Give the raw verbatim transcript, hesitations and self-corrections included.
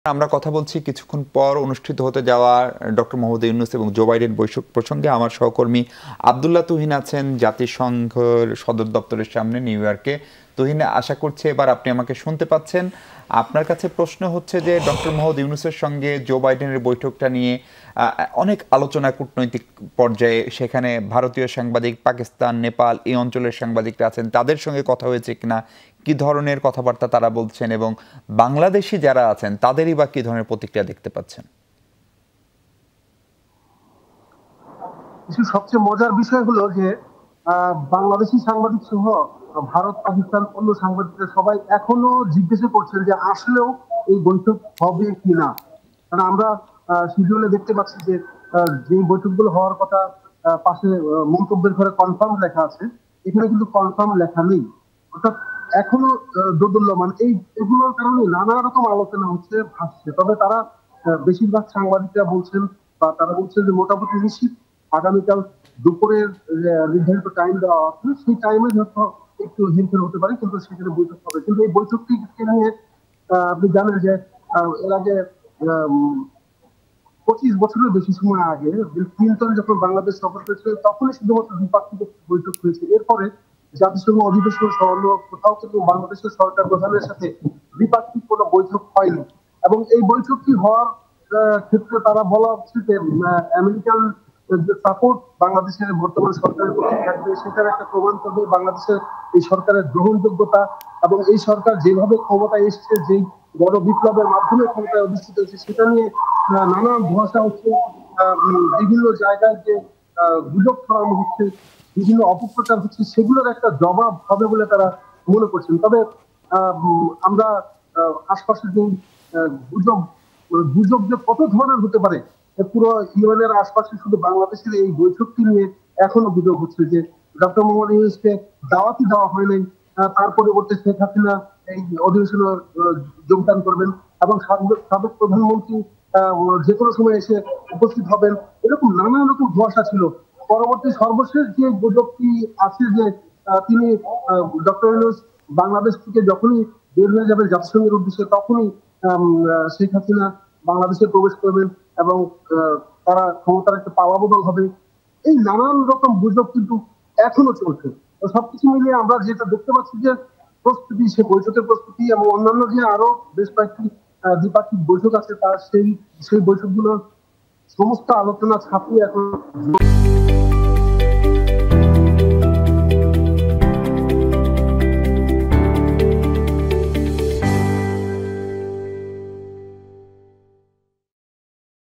আমরা কথা বলছি কিছুক্ষণ পর অনুষ্ঠিত হতে যাওয়া ডক্টর মোহাম্মদ ইউনূস এবং জো বাইডেন বৈঠক প্রসঙ্গে। আমার সহকর্মী আব্দুল্লাহ তুহিন আছেন জাতিসংঘের সদর দপ্তরের সামনে নিউ ইয়র্কে। তুহিন, আশা করছি এবার আপনি আমাকে শুনতে পাচ্ছেন। আপনার কাছে প্রশ্ন হচ্ছে যে ডক্টর মোহাম্মদ ইউনূসের সঙ্গে জো বাইডেনের বৈঠকটা নিয়ে অনেক আলোচনা কূটনৈতিক পর্যায়ে, সেখানে ভারতীয় সাংবাদিক, পাকিস্তান, নেপাল এই অঞ্চলের সাংবাদিকরা আছেন, তাদের সঙ্গে কথা হয়েছে কিনা, কি ধরনের কথাবার্তা তারা বলছেন এবং বাংলাদেশি যারা আছেন তাদেরই বা কি ধরনের প্রতিক্রিয়া দেখতে পাচ্ছেন? সবচেয়ে মজার বিষয় হলো যে বাংলাদেশি সাংবাদিক সহ ভারত, পাকিস্তান, অন্য সাংবাদিকরা সবাই এখনো জিজ্ঞাসা করছেন যে আসলেও এই বৈঠক হবে কিনা। কারণ আমরা শিডিউলে দেখতে পাচ্ছি যে যে বৈঠকগুলো হওয়ার কথা পাশে মন্তব্যের ঘরে কনফার্ম লেখা আছে, এখানে কিন্তু কনফার্ম লেখা নেই। অর্থাৎ এখনো দোদুল্যমান। এই এগুলোর কারণে নানা রকম আলোচনা হচ্ছে, ভাসছে। তবে তারা বেশিরভাগ সাংবাদিকরা বলছেন বা তারা বলছেন যে মোটামুটি নিশ্চিত আগামীকাল দুপুরের নির্ধারিত টাইম দেওয়া আছে, সেই টাইমে হয়তো একটু হিমফিল হতে পারে, কিন্তু সেখানে বৈঠক হবে। কিন্তু এই বৈঠকটিকে নিয়ে আপনি জানেন যে এর আগে পঁচিশ বছরের বেশি সময় আগে বিল ক্লিন্টন যখন বাংলাদেশ সফর করেছিলেন তখনই শুধুমাত্র দ্বিপাক্ষিক বৈঠক হয়েছে। এরপরে জাতিসংঘ অধিবেশন সহ কোথাও কিন্তু বাংলাদেশের সরকার প্রধানের সাথে দ্বিপাক্ষিক কোনো বৈঠক হয়নি। এবং এই বৈঠকটি হওয়ার ক্ষেত্রে তারা বলা হচ্ছে যে আমেরিকান যে সাপোর্ট বাংলাদেশের বর্তমান সরকারের প্রতি থাকবে, সেটার একটা প্রমাণ করবে বাংলাদেশের এই সরকারের গ্রহণযোগ্যতা এবং এই সরকার যেভাবে ক্ষমতায় এসছে, যেই বড় বিপ্লবের মাধ্যমে ক্ষমতায় অধিষ্ঠিত হয়েছে, সেটা নিয়ে নানা ধোঁয়াশা হচ্ছে। বিভিন্ন জায়গায় যে গুজব ছড়ানো হচ্ছে, বিভিন্ন অপপ্রচার হচ্ছে, সেগুলোর একটা জবাব হবে বলে তারা মনে করছেন। তবে আমরা আশপাশের যে গুজব গুজব যে কত ধরনের হতে পারে, পুরো ইউএনের আশপাশে শুধু বাংলাদেশের এই বৈঠকটি নিয়ে এখনো গুজব হচ্ছে যে ডক্টর মোহাম্মদ ইউনূসকে দাওয়াতই দেওয়া হয় নাই, তার পরিবর্তে শেখ হাসিনা এই অধিবেশনে যোগদান করবেন এবং সাবেক প্রধানমন্ত্রী যে কোনো সময় এসে উপস্থিত হবেন, এরকম নানা রকম ধোঁয়াশা ছিল। পরবর্তী সর্বশেষ যে গুজবটি আছে যে তিনি ডক্টর ইউনূস বাংলাদেশ থেকে যখনই বের হয়ে যাবেন জাতিসংঘের উদ্দেশ্যে, তখনই শেখ হাসিনা বাংলাদেশে প্রবেশ করবেন এবং তারা ক্ষমতার একটা পাওয়া বদল হবে। এই নানান রকম গুজব কিন্তু এখনো চলছে। তো সবকিছু মিলিয়ে আমরা যেটা দেখতে পাচ্ছি যে প্রস্তুতি, সে বৈঠকের প্রস্তুতি এবং অন্যান্য যে আরো বেশ কয়েকটি দ্বিপাক্ষিক বৈঠক আছে, তার সেই সেই বৈঠকগুলোর সমস্ত আলোচনা ছাপিয়ে এখন